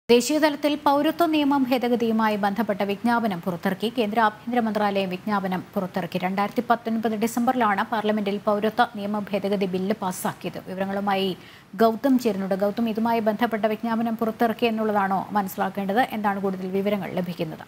ദേശീയതലത്തിൽ പൗരത്വ നിയമം ഭേദഗതിയുമായി ബന്ധപ്പെട്ട വിജ്ഞാപനം പുറത്തിറക്കി. കേന്ദ്ര ആഭ്യന്തര മന്ത്രാലയം വിജ്ഞാപനം പുറത്തിറക്കി. 2019 ഡിസംബറിലാണ് പാർലമെന്റിൽ പൗരത്വ നിയമ ഭേദഗതി ബില്ല് പാസ്സാക്കിയത്. വിവരങ്ങളുമായി ഗൗതം ചേരുന്നുണ്ട്. ഗൗതം, ഇതുമായി ബന്ധപ്പെട്ട വിജ്ഞാപനം പുറത്തിറക്കി എന്നുള്ളതാണോ മനസ്സിലാക്കേണ്ടത്? എന്താണ് കൂടുതൽ വിവരങ്ങൾ ലഭിക്കുന്നത്?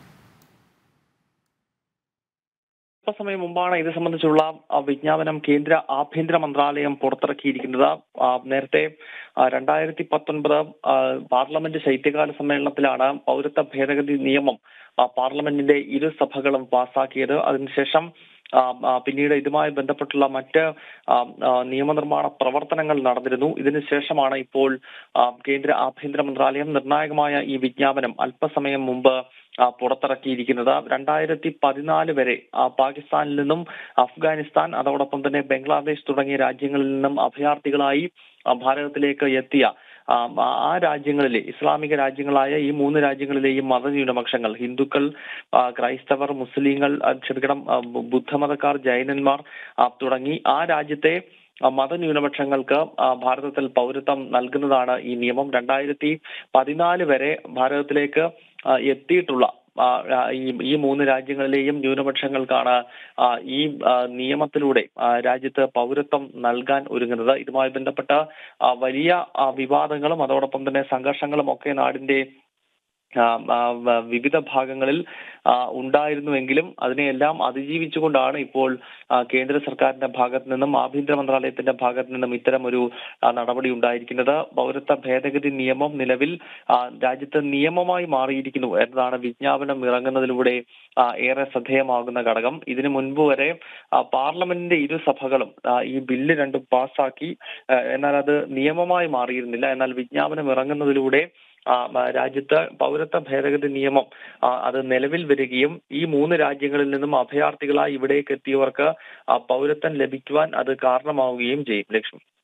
സമയം മുമ്പാണ് ഇത് സംബന്ധിച്ചുള്ള വിജ്ഞാപനം കേന്ദ്ര ആഭ്യന്തര മന്ത്രാലയം പുറത്തിറക്കിയിരിക്കുന്നത്. നേരത്തെ 2019 പാർലമെന്റ് ശൈത്യകാല സമ്മേളനത്തിലാണ് പൗരത്വ ഭേദഗതി നിയമം പാർലമെന്റിന്റെ ഇരുസഭകളും പാസാക്കിയത്. അതിനുശേഷം പിന്നീട് ഇതുമായി ബന്ധപ്പെട്ടുള്ള മറ്റ് നിയമനിർമ്മാണ പ്രവർത്തനങ്ങൾ നടന്നിരുന്നു. ഇതിനുശേഷമാണ് ഇപ്പോൾ കേന്ദ്ര ആഭ്യന്തര മന്ത്രാലയം നിർണായകമായ ഈ വിജ്ഞാപനം അല്പസമയം മുമ്പ് പുറത്തിറക്കിയിരിക്കുന്നത്. 2014 വരെ പാകിസ്ഥാനിൽ നിന്നും അഫ്ഗാനിസ്ഥാൻ, അതോടൊപ്പം തന്നെ ബംഗ്ലാദേശ് തുടങ്ങിയ രാജ്യങ്ങളിൽ നിന്നും അഭയാർത്ഥികളായി ഭാരതത്തിലേക്ക് എത്തിയ ആ രാജ്യങ്ങളിലെ ഇസ്ലാമിക രാജ്യങ്ങളായ ഈ 3 രാജ്യങ്ങളിലെയും മതന്യൂനപക്ഷങ്ങൾ, ഹിന്ദുക്കൾ, ക്രൈസ്തവർ, മുസ്ലിങ്ങൾ, ബുദ്ധമതക്കാർ, ജൈനന്മാർ തുടങ്ങി ആ രാജ്യത്തെ മതന്യൂനപക്ഷങ്ങൾക്ക് ഭാരതത്തിൽ പൗരത്വം നൽകുന്നതാണ് ഈ നിയമം. 2014 വരെ ഭാരതത്തിലേക്ക് എത്തിയിട്ടുള്ള ഈ 3 രാജ്യങ്ങളിലെയും ന്യൂനപക്ഷങ്ങൾക്കാണ് ഈ നിയമത്തിലൂടെ രാജ്യത്ത് പൗരത്വം നൽകാൻ ഒരുങ്ങുന്നത്. ഇതുമായി ബന്ധപ്പെട്ട വലിയ വിവാദങ്ങളും അതോടൊപ്പം തന്നെ സംഘർഷങ്ങളും ഒക്കെ നാടിന്റെ വിവിധ ഭാഗങ്ങളിൽ ഉണ്ടായിരുന്നുവെങ്കിലും അതിനെയെല്ലാം അതിജീവിച്ചുകൊണ്ടാണ് ഇപ്പോൾ കേന്ദ്ര സർക്കാരിന്റെ ഭാഗത്ത് നിന്നും ആഭ്യന്തര മന്ത്രാലയത്തിന്റെ ഭാഗത്ത് നിന്നും ഇത്തരം ഒരു നടപടി ഉണ്ടായിരിക്കുന്നത്. പൗരത്വ ഭേദഗതി നിയമം നിലവിൽ രാജ്യത്ത് നിയമമായി മാറിയിരിക്കുന്നു എന്നതാണ് വിജ്ഞാപനം ഇറങ്ങുന്നതിലൂടെ ഏറെ ശ്രദ്ധേയമാകുന്ന ഘടകം. ഇതിനു മുൻപ് വരെ പാർലമെന്റിന്റെ ഇരുസഭകളും ഈ ബില്ല് രണ്ടും പാസ്സാക്കി, എന്നാൽ അത് നിയമമായി മാറിയിരുന്നില്ല. എന്നാൽ വിജ്ഞാപനം ഇറങ്ങുന്നതിലൂടെ രാജ്യത്ത് പൗരത്വ ഭേദഗതി നിയമം അത് നിലവിൽ വരികയും ഈ 3 രാജ്യങ്ങളിൽ നിന്നും അഭയാർത്ഥികളായി ഇവിടേക്ക് എത്തിയവർക്ക് പൗരത്വം ലഭിക്കുവാൻ അത് കാരണമാവുകയും ചെയ്യും. ലക്ഷ്മി.